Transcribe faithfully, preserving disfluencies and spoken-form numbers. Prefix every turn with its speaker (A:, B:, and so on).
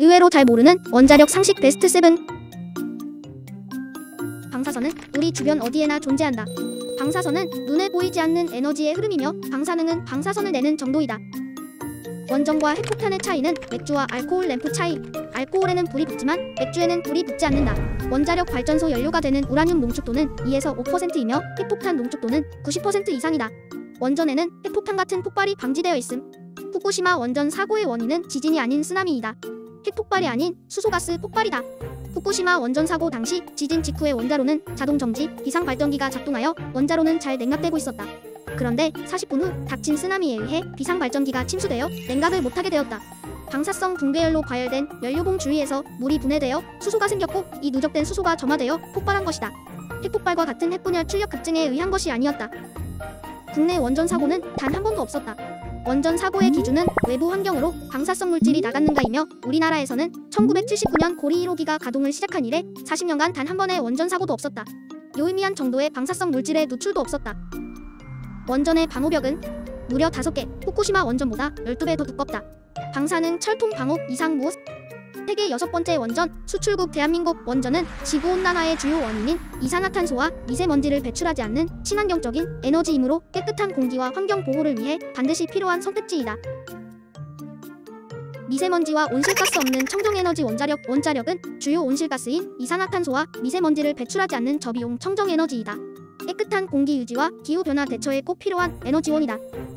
A: 의외로 잘 모르는 원자력 상식 베스트 칠. 방사선은 우리 주변 어디에나 존재한다. 방사선은 눈에 보이지 않는 에너지의 흐름이며 방사능은 방사선을 내는 정도이다. 원전과 핵폭탄의 차이는 맥주와 알코올 램프 차이. 알코올에는 불이 붙지만 맥주에는 불이 붙지 않는다. 원자력 발전소 연료가 되는 우라늄 농축도는 이에서 오 퍼센트이며 핵폭탄 농축도는 구십 퍼센트 이상이다. 원전에는 핵폭탄 같은 폭발이 방지되어 있음. 후쿠시마 원전 사고의 원인은 지진이 아닌 쓰나미이다. 핵폭발이 아닌 수소가스 폭발이다. 후쿠시마 원전 사고 당시 지진 직후의 원자로는 자동 정지 비상발전기가 작동하여 원자로는 잘 냉각되고 있었다. 그런데 사십 분 후 닥친 쓰나미에 의해 비상발전기가 침수되어 냉각을 못하게 되었다. 방사성 붕괴열로 과열된 연료봉 주위에서 물이 분해되어 수소가 생겼고 이 누적된 수소가 점화되어 폭발한 것이다. 핵폭발과 같은 핵분열 출력 급증에 의한 것이 아니었다. 국내 원전 사고는 단 한 번도 없었다. 원전 사고의 기준은 외부 환경으로 방사성 물질이 나갔는가이며 우리나라에서는 천구백칠십구 년 고리 일 호기가 가동을 시작한 이래 사십 년간 단 한 번의 원전 사고도 없었다. 유의미한 정도의 방사성 물질의 누출도 없었다. 원전의 방호벽은 무려 다섯 개, 후쿠시마 원전보다 열두 배 더 두껍다. 방사능 철통 방호 이상 무엇? 세계 여섯 번째 원전, 수출국 대한민국 원전은 지구온난화의 주요 원인인 이산화탄소와 미세먼지를 배출하지 않는 친환경적인 에너지이므로 깨끗한 공기와 환경 보호를 위해 반드시 필요한 선택지이다. 미세먼지와 온실가스 없는 청정에너지 원자력. 원자력은 주요 온실가스인 이산화탄소와 미세먼지를 배출하지 않는 저비용 청정에너지이다. 깨끗한 공기 유지와 기후변화 대처에 꼭 필요한 에너지원이다.